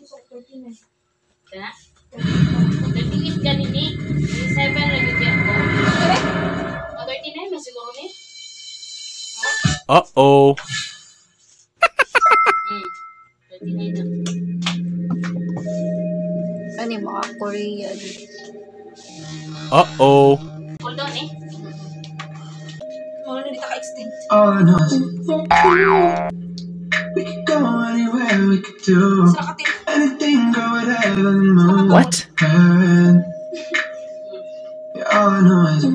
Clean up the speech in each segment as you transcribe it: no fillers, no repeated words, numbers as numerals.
Kaya? 38 ka nini. 7 lagi kaya ko. 39 man siguro ni. Uh-oh. 39 na. Ano yung mga Korean? Uh-oh. Hold on eh. Mga nandito ka-extend. All I know is we could go anywhere, we could do anything, go whatever the moon. What? Yeah, all I know is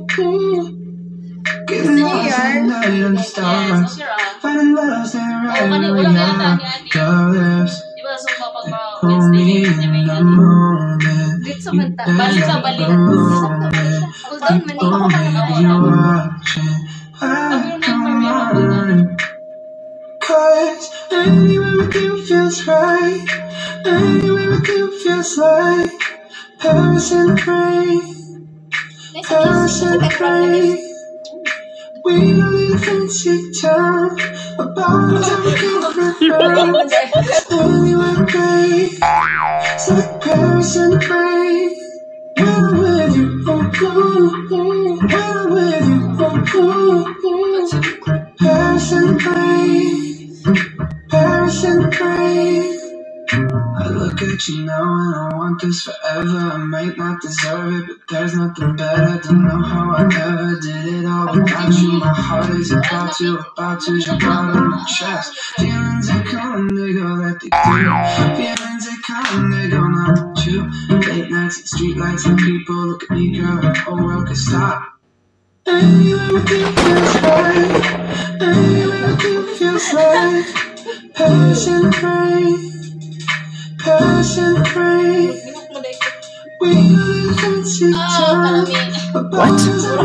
getting lost at night under stars, finding love, staying right where we are. Your lips hold me in the moment. Dito sa manta. Balik ka, balik. Hold on, mani. You're watching, I come running. 'Cause anywhere with you feels right. Anywhere with you feels like Paris and rain. Paris and rain. We don't need a fancy town. About time we can prepare. Anywhere great. It's like Paris and rain. When I'm with you, oh, when I'm with you, oh, Paris and rain. Paris and rain. I look at you now and I want this forever. I might not deserve it, but there's nothing better. Don't know how I ever did it all without you. My heart is about to you got on my chest. Feelings are coming, they go that they do. Feelings are coming, they go not you. Late nights and street lights and people look at me, girl, the whole world could stop. Anywhere with you feels right. Anywhere with you feels like Paris and rain. Paris and rain. We need a fancy town. What?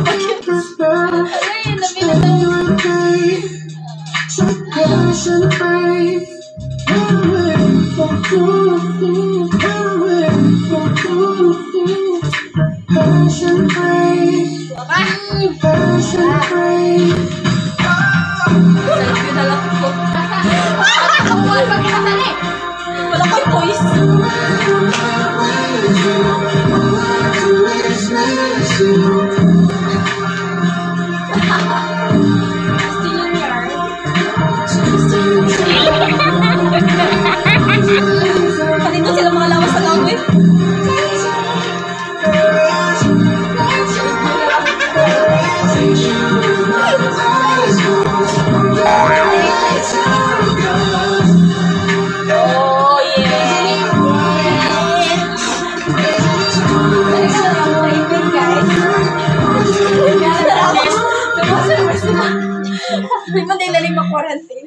Anywhere great. It's like Paris and rain. When I'm with you, oh, when I'm with you, oh, Paris and rain. Paris and rain. Wala kang voice. Kanito sila mga lawas sa gawin. Hindi mo din laling ma-quarantine.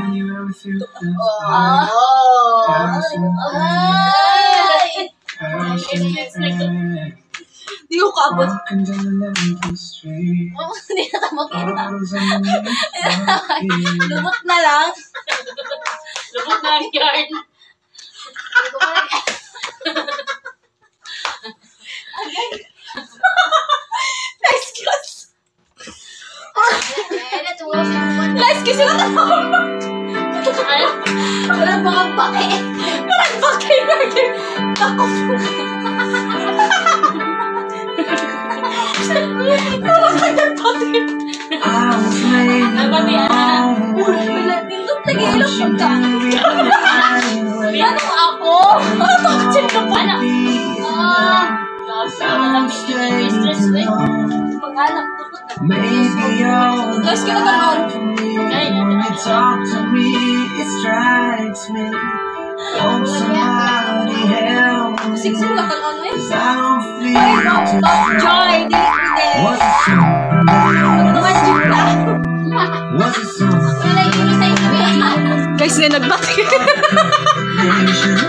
Di ko kaabot. Hindi na ka makita. Lubot na lang. Lubot na ang yarn. Nice kiss. Nice kiss yung natawag. Wala pa kang pake. Wala pake. Takot mo. Wala ka ng pake. Wala pindot lagi ilong pagka. Ano ako? Ano takot ka pa na? Mag-anak to. Maybe you're Guys, kita tanong. when you talk to me, it strikes me. Won't somebody help me? Sigsig na tanong eh. 'Cause I don't feel too Joy, di Was it Wala yung sa inyo. Guys, na nagbati.